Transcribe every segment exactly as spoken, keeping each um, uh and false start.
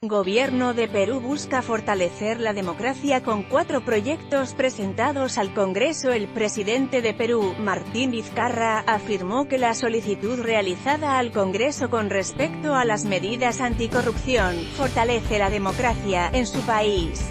Gobierno de Perú busca fortalecer la democracia con cuatro proyectos presentados al Congreso. El presidente de Perú, Martín Vizcarra, afirmó que la solicitud realizada al Congreso con respecto a las medidas anticorrupción fortalece la democracia en su país.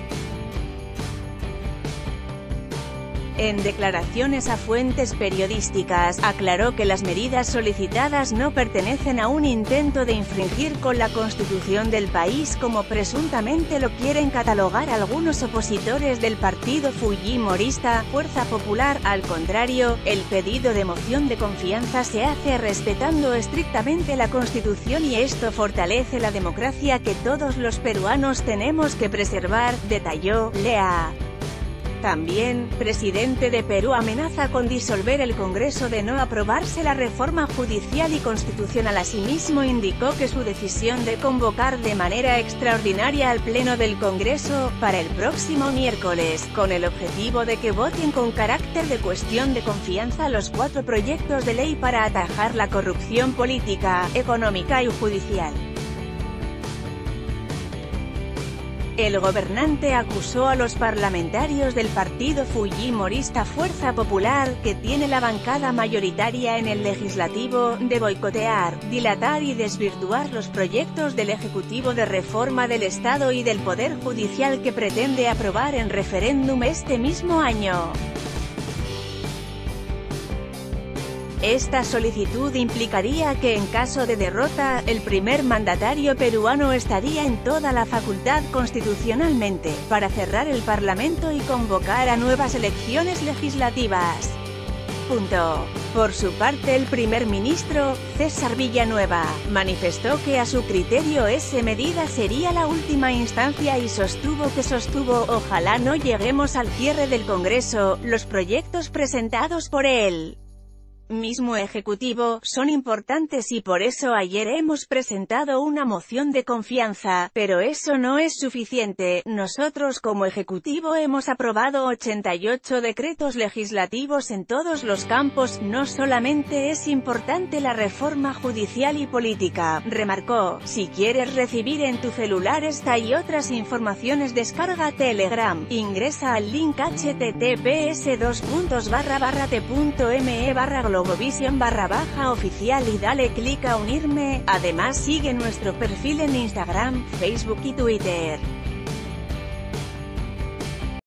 En declaraciones a fuentes periodísticas, aclaró que las medidas solicitadas no pertenecen a un intento de infringir con la Constitución del país como presuntamente lo quieren catalogar algunos opositores del partido fujimorista, Fuerza Popular. Al contrario, el pedido de moción de confianza se hace respetando estrictamente la Constitución y esto fortalece la democracia que todos los peruanos tenemos que preservar, detalló. Lea. También, presidente de Perú amenaza con disolver el Congreso de no aprobarse la reforma judicial y constitucional. Asimismo indicó que su decisión de convocar de manera extraordinaria al Pleno del Congreso, para el próximo miércoles, con el objetivo de que voten con carácter de cuestión de confianza los cuatro proyectos de ley para atajar la corrupción política, económica y judicial. El gobernante acusó a los parlamentarios del partido fujimorista Fuerza Popular, que tiene la bancada mayoritaria en el legislativo, de boicotear, dilatar y desvirtuar los proyectos del Ejecutivo de reforma del Estado y del Poder Judicial que pretende aprobar en referéndum este mismo año. Esta solicitud implicaría que en caso de derrota, el primer mandatario peruano estaría en toda la facultad constitucionalmente, para cerrar el Parlamento y convocar a nuevas elecciones legislativas. Punto. Por su parte el primer ministro, César Villanueva, manifestó que a su criterio esa medida sería la última instancia y sostuvo que sostuvo ojalá no lleguemos al cierre del Congreso, los proyectos presentados por él mismo Ejecutivo, son importantes y por eso ayer hemos presentado una moción de confianza, pero eso no es suficiente. Nosotros como Ejecutivo hemos aprobado ochenta y ocho decretos legislativos en todos los campos, no solamente es importante la reforma judicial y política, remarcó. Si quieres recibir en tu celular esta y otras informaciones descarga Telegram, ingresa al link https dos puntos barra barra t.me barra Globovision barra baja oficial y dale clic a unirme. Además sigue nuestro perfil en Instagram, Facebook y Twitter.